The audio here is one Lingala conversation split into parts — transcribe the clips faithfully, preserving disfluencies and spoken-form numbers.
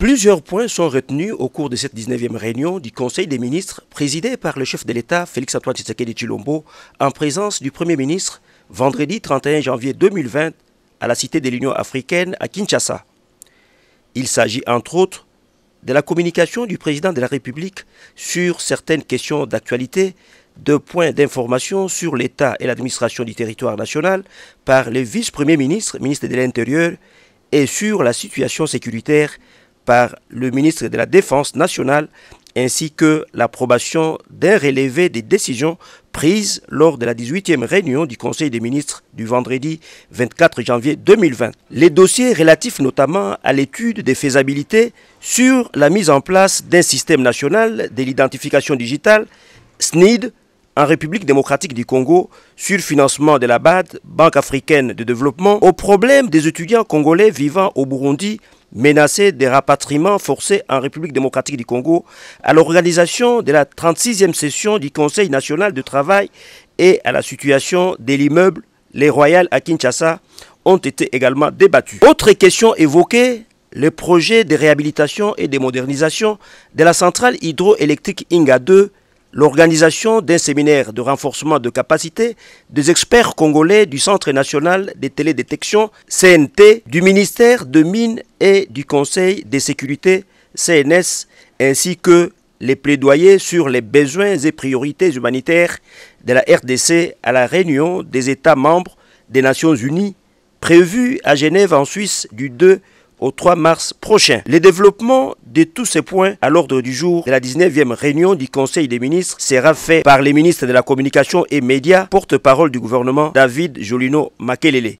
Plusieurs points sont retenus au cours de cette dix-neuvième réunion du Conseil des ministres présidée par le chef de l'État Félix-Antoine Tshisekedi Tshilombo en présence du Premier ministre vendredi trente et un janvier deux mille vingt à la Cité de l'Union africaine à Kinshasa. Il s'agit entre autres de la communication du président de la République sur certaines questions d'actualité, de points d'information sur l'État et l'administration du territoire national par le vice-premier ministre, ministre de l'Intérieur, et sur la situation sécuritaire par le ministre de la Défense nationale, ainsi que l'approbation d'un relevé des décisions prises lors de la dix-huitième réunion du Conseil des ministres du vendredi vingt-quatre janvier deux mille vingt. Les dossiers relatifs notamment à l'étude des faisabilités sur la mise en place d'un système national de l'identification digitale, S N I D, en République démocratique du Congo, sur financement de la B A D, Banque africaine de développement, au problème des étudiants congolais vivant au Burundi, menacés de rapatriement forcé en République démocratique du Congo, à l'organisation de la trente-sixième session du Conseil national de travail et à la situation de l'immeuble Les Royales à Kinshasa, ont été également débattus. Autre question évoquée, le projet de réhabilitation et de modernisation de la centrale hydroélectrique Inga deux, l'organisation d'un séminaire de renforcement de capacité des experts congolais du Centre national de télédétection C N T, du ministère de Mines et du Conseil de sécurité C N S, ainsi que les plaidoyers sur les besoins et priorités humanitaires de la R D C à la réunion des États membres des Nations Unies, prévue à Genève en Suisse du deux au trois mars prochain. Le développement de tous ces points à l'ordre du jour de la dix-neuvième réunion du Conseil des ministres sera fait par les ministres de la Communication et Médias, porte-parole du gouvernement, David Jolino Makelele.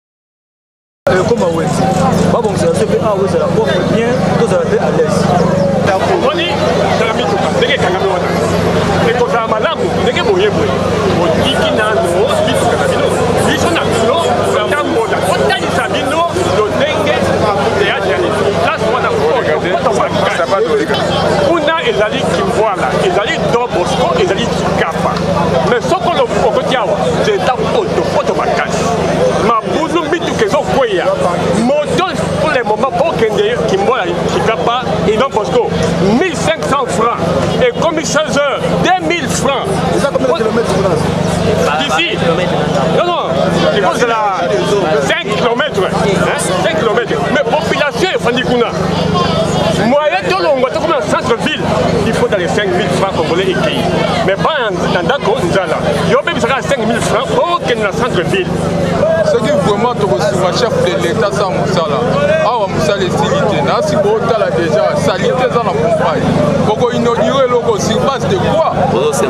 Kuna ezali Kimwala, ezali Don Bosco, ezali Kikapa. Mais ce qu'on a fait, c'est un auto, auto makasi. Ma bouzou bitu kezo kweya. Moto pour le moment pour kende Kimwala, Kikapa et Don Bosco, mille cinq cents francs. Et comme seize heures, deux mille francs. C'est combien de kilomètres d'ici? Non, non, c'est cause de la cinq kilomètres. cinq kilomètres. Mais population est Fandikuna. Moyen de l'ongle, comme dans le centre-ville, il faut dans les cinq mille francs congolais et pays. Mais pas dans Dako, nous allons. Il y a même cinq mille francs pour qu'il y ait dans le centre-ville. Ce qui vraiment le chef de l'État, c'est Moussala. Ah, Moussala est silité. Si vous avez déjà salité dans la campagne, vous inaugurez le logo sur base de quoi? Vous savez,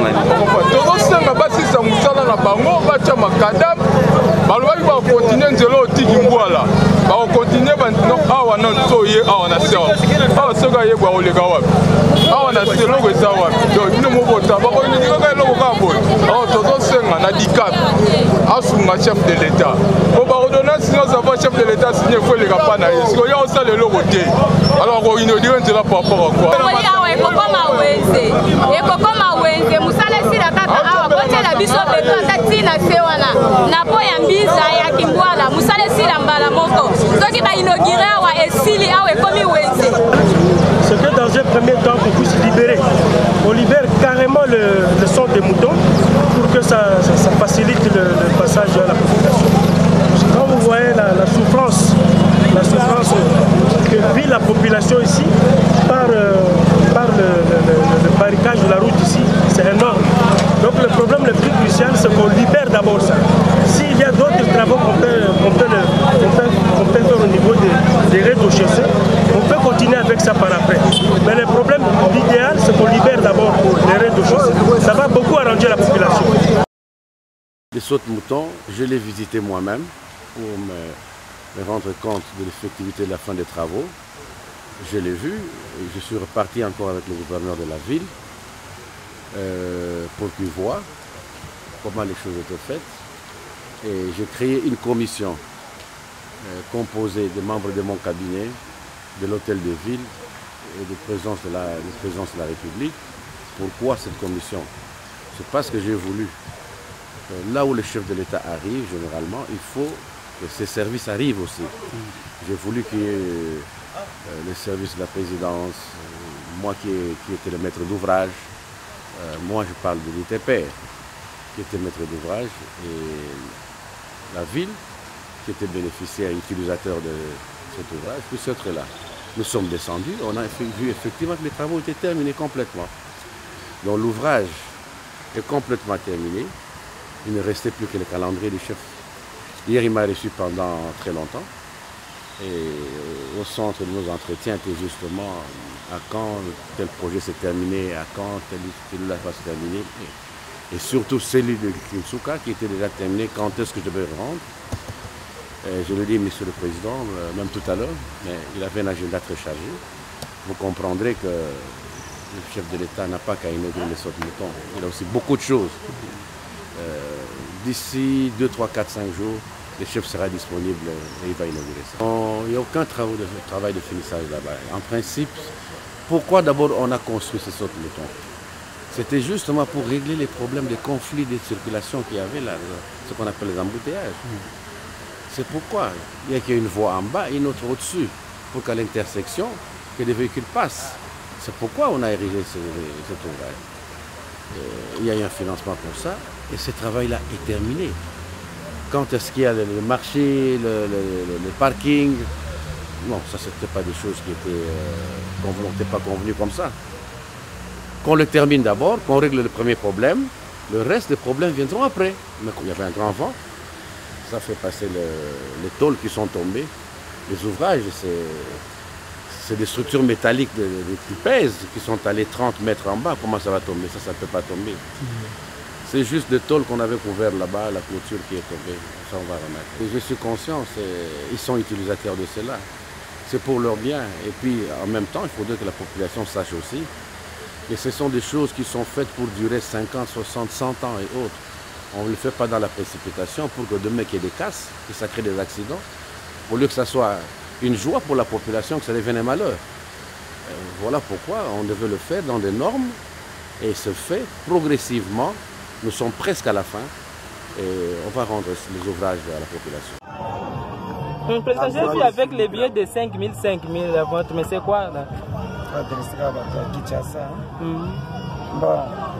si c'est Moussala na bango, bacha makadam, balwa va continuer nzelo tikimboala. Ba continuer maintenant awa na nsoye awa na sewa. Awa soka ye gwa olega wapi. Awa na selo ko sawa. Donc nous mo bota ba ko ni ka lo ka boy. Awa toto senga na dikap. Asunga chef de l'État. Au ba ordonnance sinon ça va chef de l'État signer ko le ka na yesko. Yo ça le logo té. Alors ko inaugurer nzela par rapport à quoi? Oli awa e koko mawenze. E koko mawenze musala sila tata awa kote la biso beto tati na sewana. Na po ya mbiza ya Kimwala musala sila mbala moko. Soki ba inaugurer awa esili awa e komi wenze. C'est que dans un premier temps, qu'on puisse libérer, on libère carrément le, le sang des moutons pour que ça, ça, ça facilite le, le passage à la population. Quand vous voyez la, la souffrance, la souffrance que vit la population ici par, euh, par le, le, le, le barricage de la route ici, c'est énorme. Donc le problème le plus crucial, c'est qu'on libère d'abord ça. S'il y a d'autres travaux qu'on peut, qu'on peut, qu'on peut, qu'on peut faire au niveau des, des rez-de-chaussée, on peut continuer avec ça par après. Mais le problème, l'idéal, c'est qu'on libère d'abord les rez-de-chaussée. Ça va beaucoup arranger la population. Les sautes-moutons, je l'ai visité moi-même pour me, me rendre compte de l'effectivité de la fin des travaux. Je l'ai vu et je suis reparti encore avec le gouverneur de la ville euh, pour qu'il voie comment les choses étaient faites. Et j'ai créé une commission euh, composée de membres de mon cabinet, de l'hôtel de ville et de présence de la, de présence de la République. Pourquoi cette commission? C'est parce que j'ai voulu, euh, là où le chef de l'État arrive, généralement, il faut que ces services arrivent aussi. J'ai voulu qu'il y ait euh, les services de la présidence, euh, moi qui, qui étais le maître d'ouvrage, euh, moi je parle de l'I T P, qui était maître d'ouvrage, et la ville qui était bénéficiaire et utilisateur de cet ouvrage, puis ce là. Nous sommes descendus, on a vu effectivement que les travaux étaient terminés complètement. Donc l'ouvrage est complètement terminé. Il ne restait plus que le calendrier du chef. Hier, il m'a reçu pendant très longtemps. Et au centre de nos entretiens était justement à quand tel projet s'est terminé, à quand tel celui-là va se terminer. Et surtout celui de Kinsuka qui était déjà terminé, quand est-ce que je devais rendre. Et je le dis, Monsieur le Président, même tout à l'heure, mais il avait un agenda très chargé. Vous comprendrez que le chef de l'État n'a pas qu'à inaugurer les sauts de mouton. Il a aussi beaucoup de choses. Euh, D'ici deux, trois, quatre, cinq jours, le chef sera disponible et il va inaugurer ça. Il n'y a aucun travail de, travail de finissage là-bas. En principe, pourquoi d'abord on a construit ces sauts de mouton? C'était justement pour régler les problèmes de conflits de circulation qu'il y avait là, ce qu'on appelle les embouteillages. C'est pourquoi il y a qu'il y a une voie en bas et une autre au-dessus, pour qu'à l'intersection, que les véhicules passent. C'est pourquoi on a érigé ce, cet ouvrage. Euh, il y a eu un financement pour ça, et ce travail-là est terminé. Quand est-ce qu'il y a le, le marché, le, le, le parking? Non, ça, ce n'était pas des choses qui étaient euh, n'étaient pas convenues comme ça. Qu'on le termine d'abord, qu'on règle le premier problème, le reste des problèmes viendront après. Mais il y avait un grand vent. Ça fait passer le, les tôles qui sont tombées. Les ouvrages, c'est des structures métalliques de, de, qui pèsent, qui sont allées trente mètres en bas. Comment ça va tomber? Ça, ça ne peut pas tomber. Mmh. C'est juste des tôles qu'on avait couvertes là-bas, la clôture qui est tombée. Ça, on va remettre. Et je suis conscient, ils sont utilisateurs de cela. C'est pour leur bien. Et puis, en même temps, il faudrait que la population sache aussi. Et ce sont des choses qui sont faites pour durer cinquante, soixante, cent ans et autres. On ne le fait pas dans la précipitation pour que demain qu'il y ait des casses, que ça crée des accidents, au lieu que ça soit une joie pour la population, que ça devienne un malheur. Et voilà pourquoi on devait le faire dans des normes et se fait progressivement. Nous sommes presque à la fin et on va rendre les ouvrages à la population. Une présentation avec les billets de cinq mille, cinq mille, mais c'est quoi là? Bon.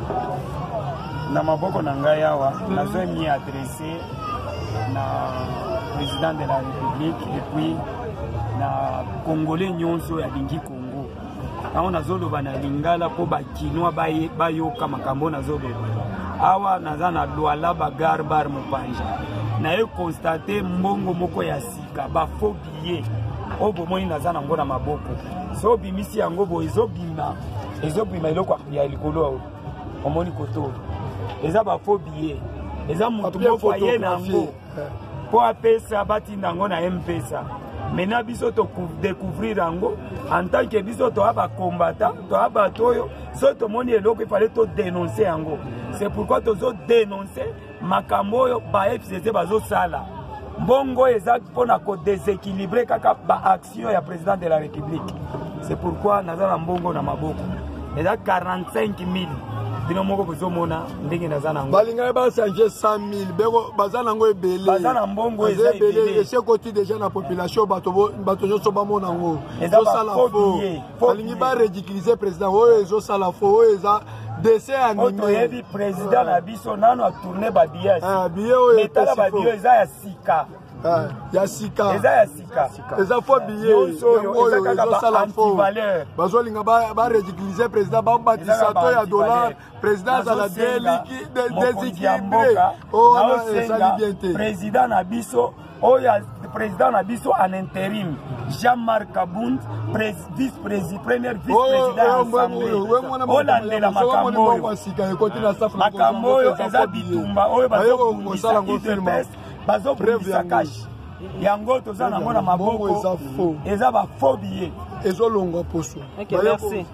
Na maboko na ngai awa nazo mi adressé na président de la République et puis na Congolais nyonso ya lingi Congo. Awa nazo loba na lingala po ba kinwa ba yoka makambo nazo loba. Awa naza na Douala bagar bar Mopanja. Na e constater mbongo moko ya sika ba faux billet. Obo moni naza na ngona maboko. So bimisi yango bo ezobima. Ezobima iloko ya likolo. Omoni koto. Eza ba faux billet. Eza mutu moko ye nango. Po apesa batinda ngo na M-Pesa. Maintenant biso to découvrir yango en tant que biso to aba combattant, to aba toyo, so to moni eloko il fallait to dénoncer yango. C'est pourquoi to zo dénoncer makambo yo ba F C C bazo sala. Mbongo eza pona ko déséquilibrer kaka ba action ya président de la République. C'est pourquoi nazala mbongo na maboko. Eza quarante-cinq mille. Bino moko bozomona ndenge nazana ngo balinga ba changer cent mille beko bazana ngo ebele bazana mbongo eza ebele et c'est côté déjà na population bato bato zo ba mona ngo zo sala fo balingi ba ridiculiser président oyo ezo sala fo oyo eza dessin animé oto yebi président na biso nano a tourner ba billets ah billet oyo metala ba billets eza ya sika ah ya sika eza ya sika eza fo billet oyo ezo sala fo bazo linga ba ba ridiculiser président ba batisa to ya dollar président à la déséquilibré oh non président na biso oya président na biso en intérim Jean-Marc Kabound vice-président premier vice-président olandela makambo makambo oyo eza bitumba oyo bazobundisa idepes bazobundisa kashi yango toza nango na maboko eza ba faux billet ezolongwa poso. Ok, merci.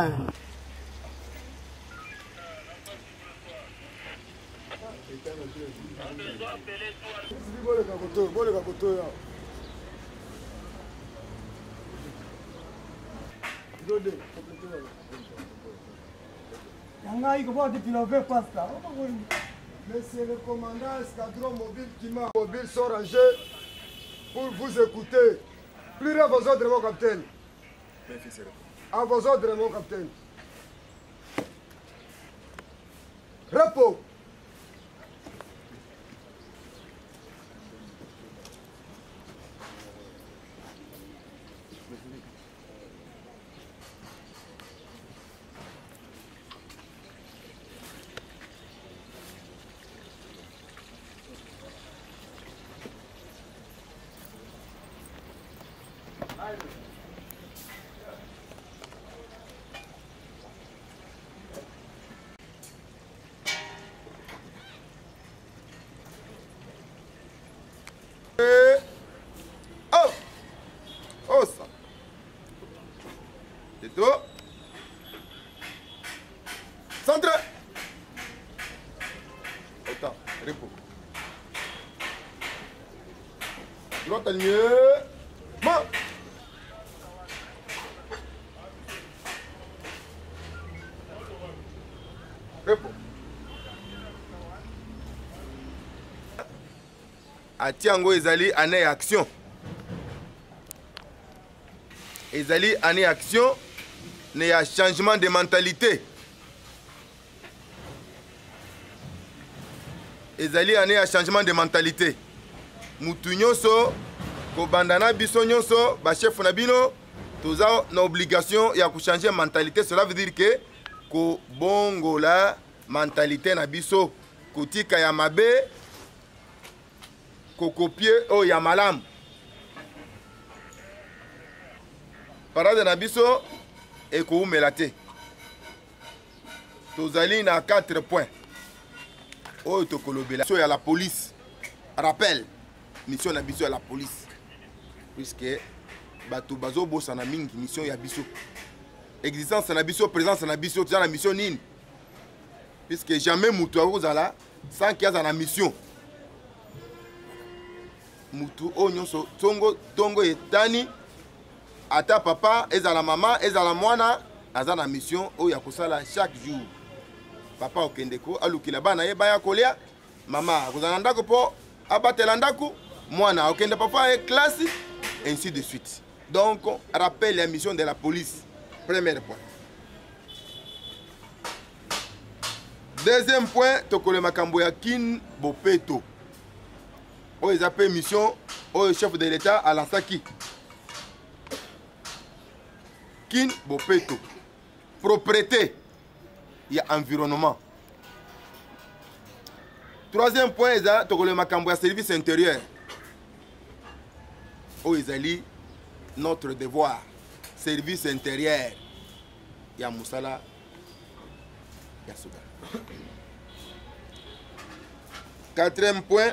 Monsieur le commandant escadron mobile qui m'a mobile sont rangés pour vous écouter. Plus à vos ordres, mon capitaine. À vos ordres, mon capitaine. Repos. Et... Oh! Oh ça! C'est tout. Centre! Autant, repos. Droite alignée. Main! Repos. Atiango ezali année action. Ezali année action, il y a changement de mentalité. Ezali année à changement de mentalité. Mutu nyonso ko bandana biso nyonso ba chef na bino toza na obligation ya ku changer mentalité. Cela veut dire que ko bongola mentalité na biso kotika ya mabe ko copier o ya malam. Parade na biso et ko umelate. Tozali na quatre points. Oh, tokolobela. So ya la police. Rappel. Mission na biso ya la police. Puisque bato bazo bossa na mingi mission ya biso. Existence na biso, présence na biso, tu as la mission nini. Puisque jamais mutu akozala sans qu'il y ait na mission. Mutu onyonso tongo tongo etani ata papa ezala mama ezala mwana aza na mission oyo ya kosala chaque jour. Papa okendeko alukila bana ye baya kolia mama akozala ndako po abatela ndako mwana okende papa e classe ainsi de suite. Donc rappelle la mission de la police. Premier point. Deuxième point, tokole makambo ya kin bopeto. O ils appellent mission au chef de l'État à Lansaki. Kin bopeto. Propriété. Il y a environnement. Troisième point, ils a tokole makambo ya service intérieur. O ils ali notre devoir. Service intérieur. Il y a Moussala. Il y a Soudan. Quatrième point,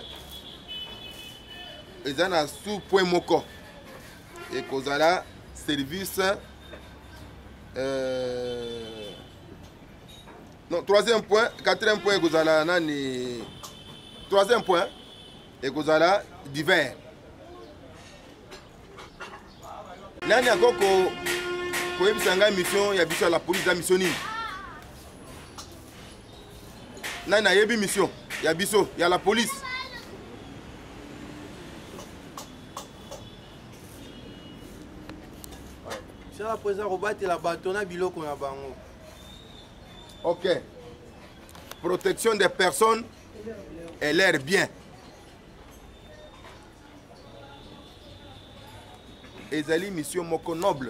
ils ont un sous-point moko. Et kozala service. Euh, non, troisième point, quatrième point, kozala nani. Troisième point, et kozala divers. Nani encore ko ko ebisanga mission ya biso la police la mission ni. Nani a yebi mission ya biso ya la police. C'est la présence Robert et la bâtonne biloko na bango. OK. Protection des personnes et leurs biens. Ezali mission moko noble.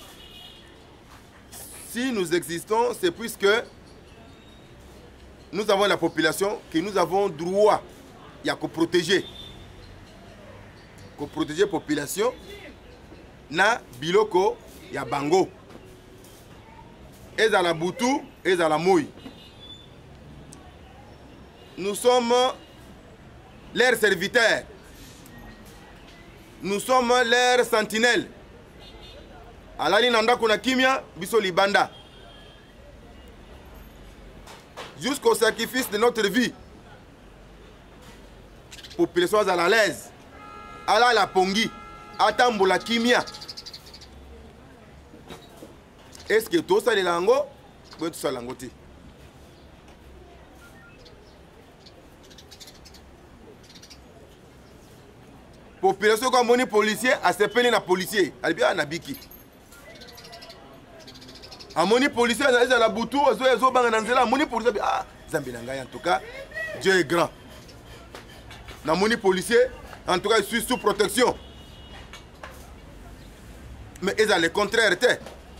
Si nous existons, c'est puisque nous avons la population que nous avons droit à protéger. Ko protéger la population na biloko ya bango. Et à la boutou, et à la mouille. Nous sommes leurs serviteurs. Nous sommes leurs sentinelles. Alali nanda kuna kimia, biso libanda. Jusqu'au sacrifice de notre vie. Population à la l'aise. Ala la pongi. Atambola kimia. Est-ce que tout ça est lango? Oui, tout ça langoté. population comme moni policier asepeli na policier alibia na biki amoni policier eza na butu ozo ezo banga na nzela moni policier ah zambi na ngai en tout cas Dieu est grand na moni policier en tout cas je suis sous protection mais eza le contraire te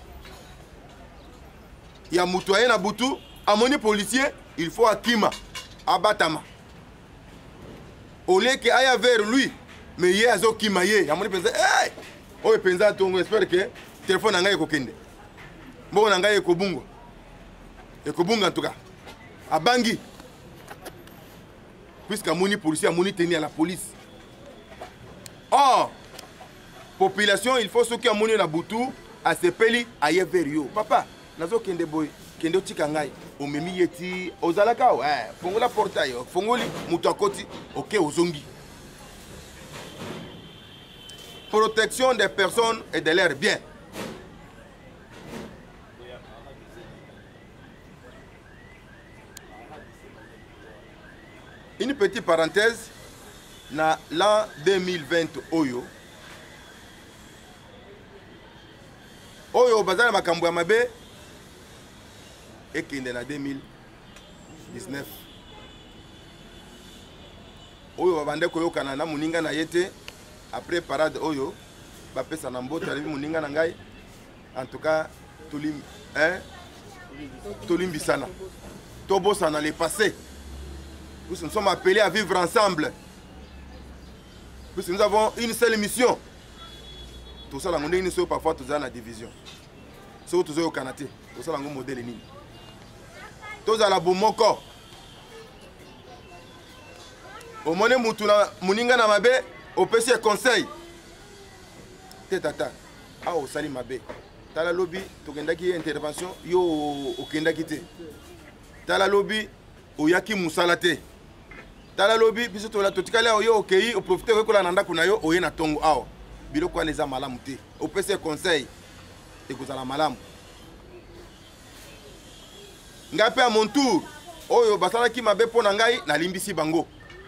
ya mutoye na butu amoni policier il faut akima abatama au lieu que aya vers lui mais ye azo kima ye amoni penza hey oye penza tongo j'espère que téléphone na ngai ekokende mboko na ngai ekobungo ekobunga en tout cas abangi puisque amoni policier amoni tenu à la police or population il faut ceux qui amoni na butu asepeli aye vers yo papa nazo kende boy kende otika ngai omemi yeti ozalaka eh fongola portail fongoli mutu akoti ok ozongi protection des personnes et de leurs biens. Une petite parenthèse, dans l'an deux mille vingt, Oyo, Oyo, bazar makambo ya mabe, et qui est en deux mille dix-neuf. Oyo, bande koyo kanana, muninga na yete, après parade Oyo, bapé sanambo, talibi muninga na ngai, en tout cas, tolim, hein, tolim bisana, tobo sana le passé. Nous nous sommes appelés à vivre ensemble. Puisque nous avons une seule mission. Tout ça, nous sommes parfois tous dans la division. C'est tout ça au Canada. Tout ça, nous modèle ni. Tout ça, la boumoko. Au moment où nous moninga na mabe, au P C conseil. Tata. Ah, au sali mabe. Tala lobby, tu kendaki intervention, yo au kendaki te. Tala lobby, au yaki musalate. Tala lobby biso to la totikala oyo okei o profiter ko la nanda kuna yo oye na tongo awo biloko aneza malamu te o pese conseil e kozala malamu ngape à mon tour oyo basala ki mabe pona ngai na limbisi bango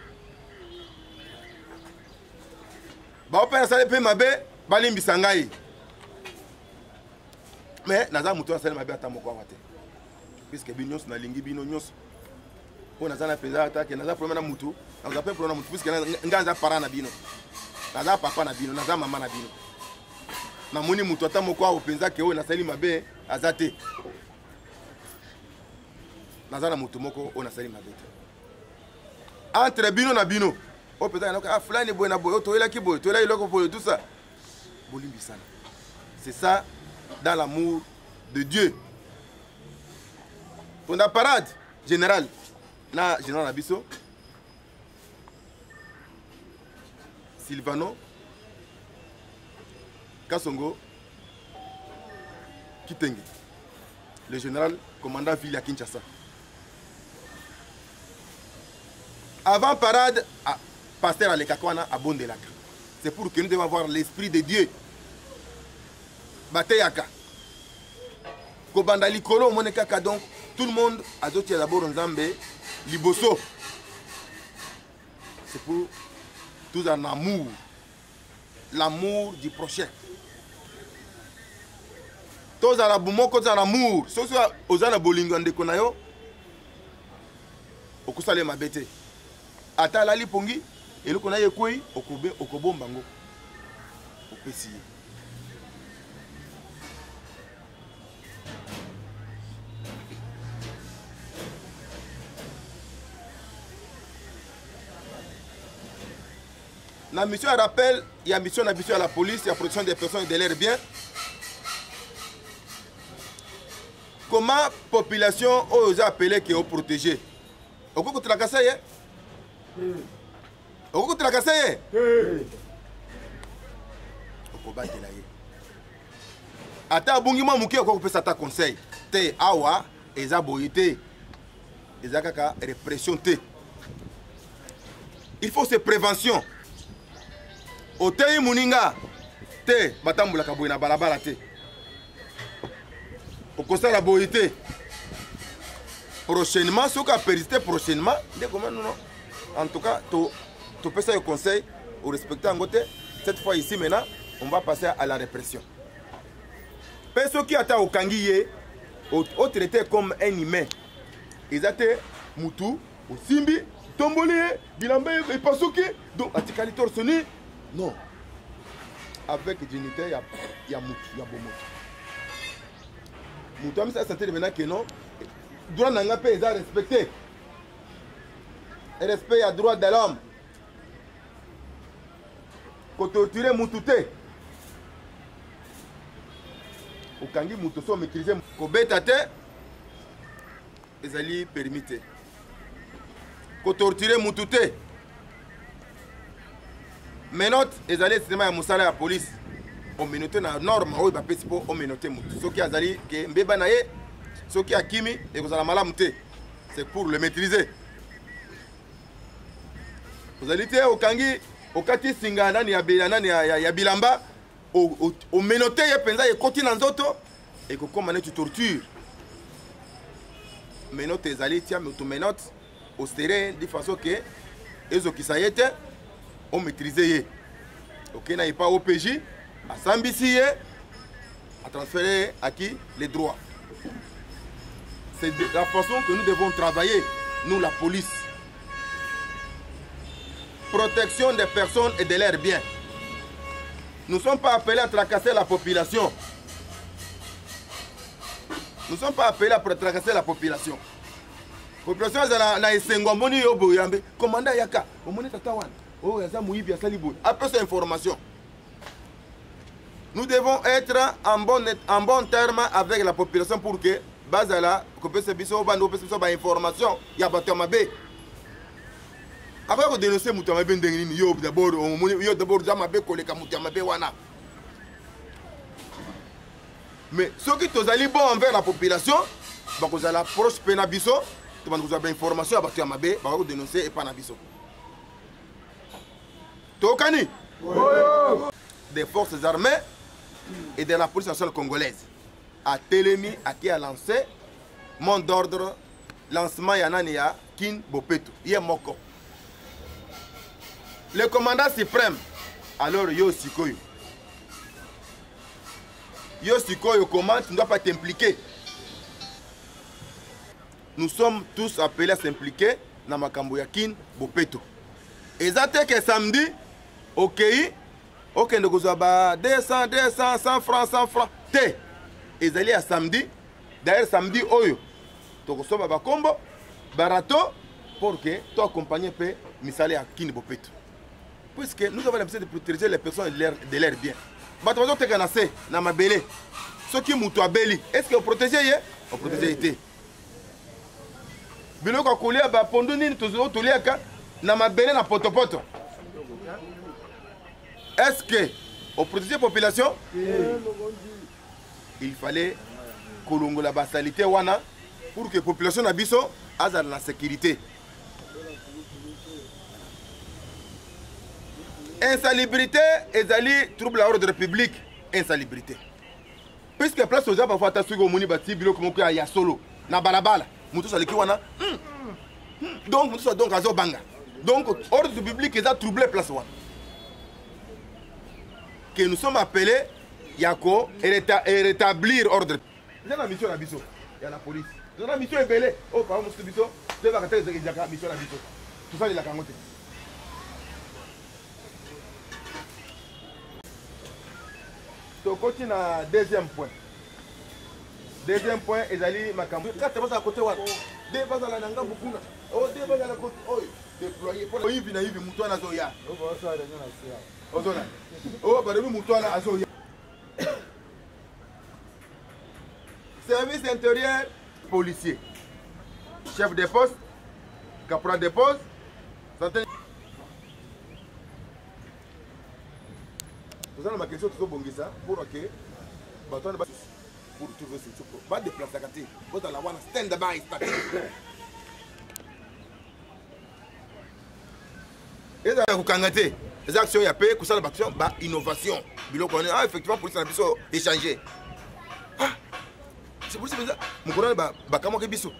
ba opera sale pe mabe balimbisa ngai mais naza muto sale mabe atamoko wate puisque binyos na lingi bino nyos on a zana pesa attaque naza problème na mutu naza pe problème na mutu puisque ngaza para na bino naza papa na bino naza mama na bino na moni mutu atamoko a openza ke o na sali mabe azate naza na mutu moko o na sali mabe entre bino na bino o pesa na ah fulani boy na boy to ela ki boy to ela iloko boy tout ça bolimbi sana c'est ça dans l'amour de Dieu on a parade générale na général Abisso Silvano Kasongo Kitenge le général commandant ville à Kinshasa avant parade à pasteur à l'Ekakwana à Bondelaka c'est pour que nous devons avoir l'esprit de Dieu Bateyaka Kobanda likolo monekaka donc tout le monde a doté d'abord Nzambe Liboso. C'est pour tout un amour. L'amour du prochain. Tous à la boumoko, tous à l'amour. Sauf aux ana bolingo ande konayo. Okusale mabete. Ata la lipongi. Et le konaye koi. Okobe, okobombango. Opesi. La mission à rappel, il y a mission à mission à la police, il y a protection des personnes et de leurs biens. Comment la population ose appeler qui est protégée? Au coup de la casse, au coup de la casse, au combat de la ye. Ata bungima muki au coup de conseil. Te awa, eza boyete, eza kaka répression te. Il faut ces préventions. Otei muninga te batambula kaboy na balabala te okosala boyité prochainement ce qu'a persisté prochainement de comment non en tout cas to to pesa le conseil au respecter en côté Cette fois ici maintenant, on va passer à la répression. Personne qui attend au Kangiye, au traité comme un humain. Ils étaient Moutou, au Simbi, Tomboli, Bilambe et Pasuki. Donc, à Tikali Torsoni, non. Avec dignité, il y a, y a Moutou, il y a Bomoto. Moutou, mais ça sentait maintenant que non. Droit n'a pas été respecté. Respect à droit de l'homme. Quand torturer Moutouté. Au Kangi Moutou sont maîtrisés. Quand bétate, ils allaient permettre. Quand torturer Moutouté. Maintenant, ils allaient cinéma à Moussala la police. On menotait la norme, on va pas on menotait Moutou. Ce qui a allé, que Mbeba naye, ce qui a Kimi, et vous allez malamouté. C'est pour le maîtriser. Vous allez dire au Kangi, au Kati Singana, ni ya Bilamba, au menoté, ya penza, ya koti dans d'autres, et que comme tu tortures. Menote, ils allaient tiens, mais tu menotes au terrain de façon que, les autres qui ça y était, on maîtrisait. Ok, n'a pas au P J, à Sambisi, à transférer à qui les droits. C'est la façon que nous devons travailler, nous la police. Protection des personnes et de leurs biens. Nous ne sommes pas appelés à tracasser la population. Nous ne sommes pas appelés à tracasser la population. La population, na esengomoni yobo yambe. Commandant Yaka, omone tatawan. Oh, yaza muibi asalibo. Après cette information, nous devons être en bon, en bon terme avec la population pour que bazala, que peut se biso, bando peut se biso, information, ya batamabe. Après que dénoncer Moutamabe Ndengini, yo d'abord, yo d'abord Jamabe Koleka Moutamabe wana. Mais ceux qui sont allés bon envers la population, bah vous allez approcher Penabiso, vous avez information à Batamabe, bah vous dénoncer et Panabiso. Tokani des forces armées et de la police nationale congolaise à Télémi, à qui a lancé mon d'ordre lancement Yanania Kin Bopeto, Yemoko. Le commandant suprême, alors Yo Sikoyo. Yo Sikoyo commande, tu ne dois pas t'impliquer. Nous sommes tous appelés à s'impliquer dans Makambo Yakin Bopeto. Et ça que samedi, ok, ok, nous avons deux cents, deux cents, cent francs, cent francs. T. Et ils allaient à samedi, d'ailleurs samedi, Oyo. Tu as un combo, barato, pour que tu accompagnes Misale à Kin Bopeto. Puisque nous avons l'habitude de protéger les personnes de leurs biens. Mais tu vas te canasser dans ma belle. Ceux qui moutent à Beli, est-ce que vous protégez? Vous protégez. Bilo kwa kulia ba pondo nini tuzo tulia ka na mabele na potopoto. Est-ce que au protéger la population? Il fallait kolongo la basalité wana pour que la population na biso aza la sécurité. Insalubrité et zali trouble à l'ordre public, insalubrité. Puisque place aux gens parfois ta sugo moni bati bilo comme que ya solo na balabala. Donc, nous donc à Zobanga. Donc, ordre public est troublé place one. Que nous sommes appelés Yako et rétablir ordre. Il y a la mission à Bisso. Il y a la police. Il y a la mission est belée. Oh, par exemple, Bisso, tu vas rater la mission à Bisso. Tout ça, il a camoté. Donc, continue à deuxième point. Deuxième point, ils allaient Makambo. Quatre passes à côté, deux passes à la Nanga Bukuna. Oh, deux passes à la côté. Oh, déployé. Pour le Yves Naïve, Moutouana Zoya. Oh, Zona. Oh, par le Moutouana Azoya. Service intérieur, policier. Chef de poste, caporal de poste. Vous avez ma question, tout ça, pour que. Pour trouver ce truc. Pas de place à côté. Vous allez avoir un stand-by. Et ça vous cangatez. Les actions, il y a payé, que ça l'action, bah innovation. Bilo qu'on ah effectivement pour ça biso échanger. Ah, c'est pour ça que mon courant bah bah comment que biso.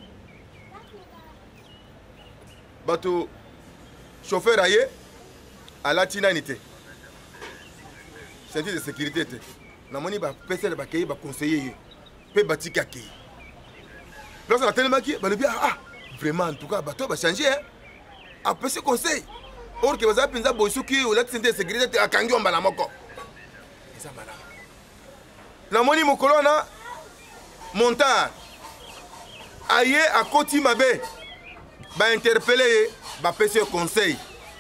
Bateau chauffeur aillé à la tinanité. ceinture de sécurité te namoni bapesele bakei baconseiller ye mpe batika kei place natelemaki balobi ah vraiment en tout cas bato bachange apesi conseil or ke baza mpenza boye soki olati ceinture de sécurité te akangi yo mbala moko eza malamu namoni mokolo wana montard aye akoti mabe bainterpele ye bapesi ye conseil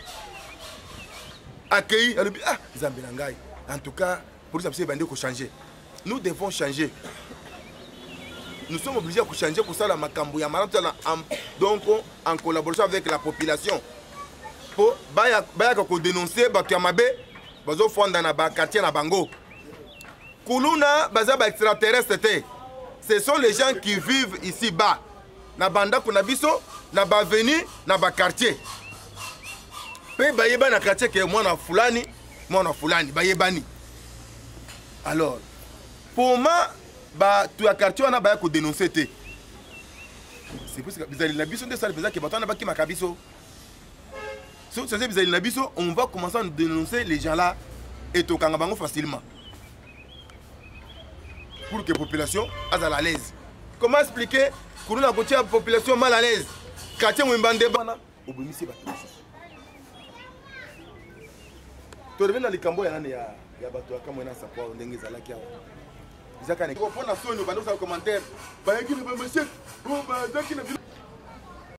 accueilli alobi ah nzambe na ngai en tout cas police biso ebandi kochanger nous devons changer nous sommes obligés de changer kosala makambo ya malamu donc en collaboration avec la population po bayaka kodénoncer bato ya mabe bazofanda na bakartier na bango kuluna baza baextraterrestre te. Ce sont les gens qui vivent ici bas na bandako na biso na baveni na bakartier pe bayeba na quartier ke mwana fulani mwana fulani bayebani. Alors pour moi ba tu ya quartier wana baya ko dénoncer te. C'est parce que bizali na biso de ça bizaki batana baki makabiso. So c'est bizali na biso on va commencer à dénoncer les gens là et to kanga bango facilement pour que la population soit à l'aise. Comment expliquer que nous avons la population mal à l'aise? Quartier Mouimbande bana obimisi bato. To revena likambo ya nani ya ya bato kama na sapo ndenge zalaki awa. Izaka ne ko pona soni bando sa commentaire. Ba yaki ne ba monsieur. Ba zaki na